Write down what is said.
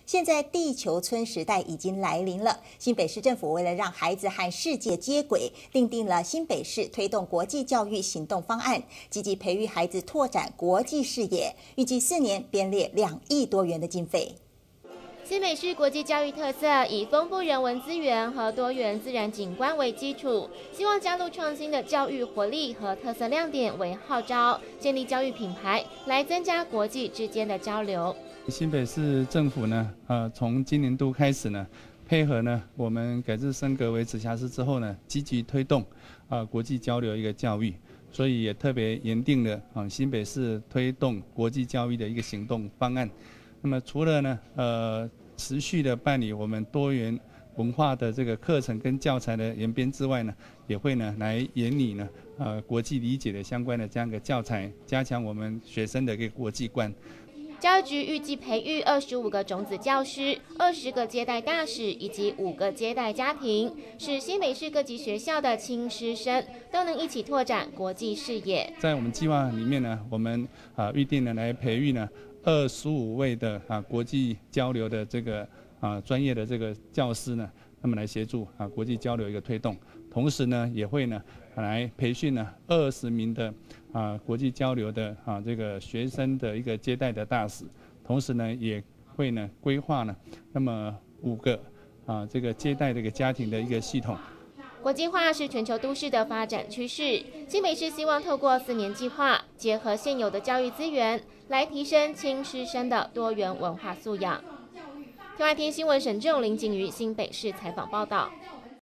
现在地球村时代已经来临了，新北市政府为了让孩子和世界接轨，订定了新北市推动国际教育行动方案，积极培育孩子拓展国际视野，预计4年编列2亿多元的经费。 新北市国际教育特色以丰富人文资源和多元自然景观为基础，希望加入创新的教育活力和特色亮点为号召，建立教育品牌，来增加国际之间的交流。 新北市政府呢，从今年度开始呢，配合呢我们改制升格为直辖市之后呢，积极推动国际交流一个教育，所以也特别研定了新北市推动国际教育的一个行动方案。那么除了呢持续的办理我们多元文化的这个课程跟教材的研编之外呢，也会呢来研拟呢国际理解的相关的这样一个教材，加强我们学生的一个国际观。 教育局预计培育25个种子教师、20个接待大使以及5个接待家庭，使新北市各级学校的亲师生都能一起拓展国际视野。 在我们计划里面呢，我们预定呢来培育呢25位的国际交流的这个专业的这个教师呢，那么来协助国际交流一个推动，同时呢也会呢来培训呢20名的国际交流的这个学生的一个接待的大使，同时呢也会呢规划呢那么5个这个接待这个家庭的一个系统。 国际化是全球都市的发展趋势，新北市希望透过4年计划，结合现有的教育资源，来提升亲师生的多元文化素养。天外天新闻沈正林景于新北市采访报道。